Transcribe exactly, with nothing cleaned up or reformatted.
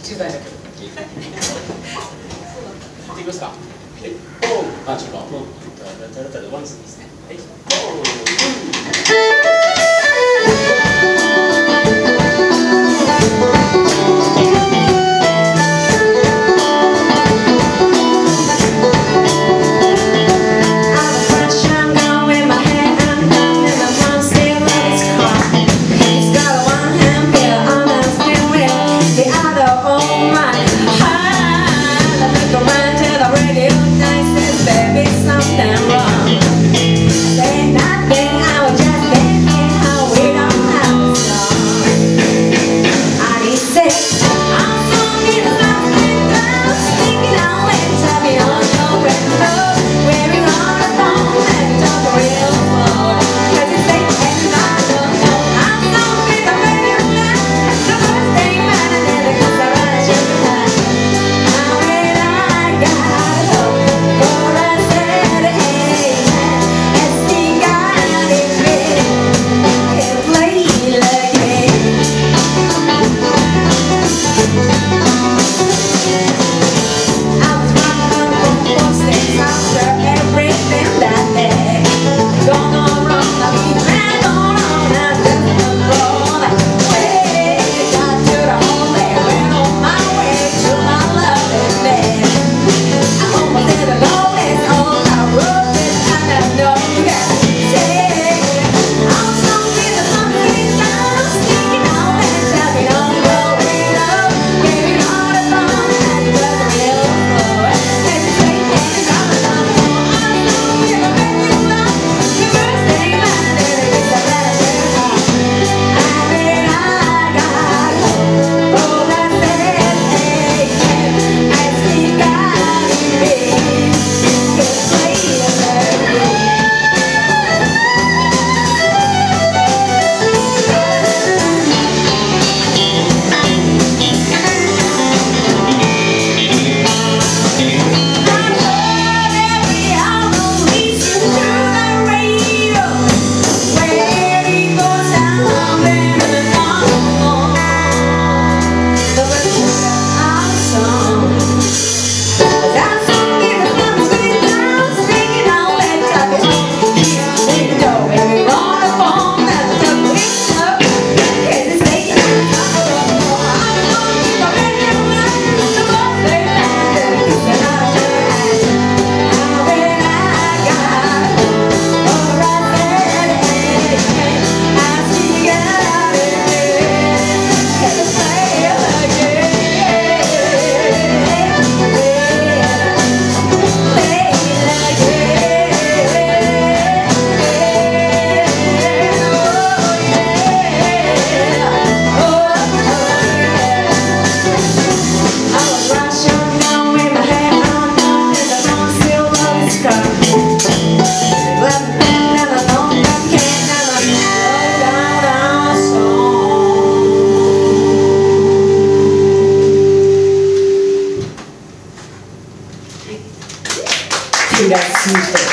重大な曲。いってきますか。はい。おー、あ、ちょっともうタラタラタラワンツーですね。はい。 が続いて